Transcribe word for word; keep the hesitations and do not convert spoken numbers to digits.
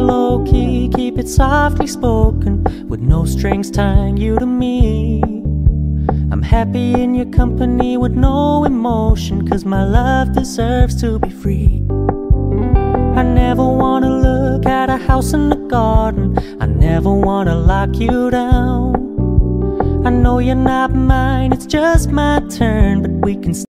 low-key, keep it softly spoken, with no strings tying you to me. I'm happy in your company with no emotion, 'cause my love deserves to be free. I never wanna look at a house in the garden, I never wanna lock you down. I know you're not mine, it's just my turn, but we can